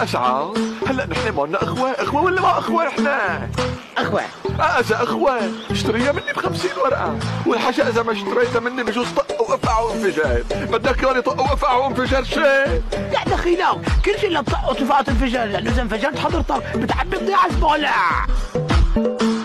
اشعار هلا نحن معنا اخوه ولا ما اخوه نحن؟ اخوة. اذا اخوه اشتريها مني ب50 ورقه، والحاجه اذا ما اشتريتها مني بجوز طق وقفع وانفجار. بدك كمان يطق وقفع وانفجار شيء؟ لا دخيلك، كل شيء لا تطق وتفقط انفجار، لانه اذا انفجرت حضرتك بتعبي بضيعة البولع.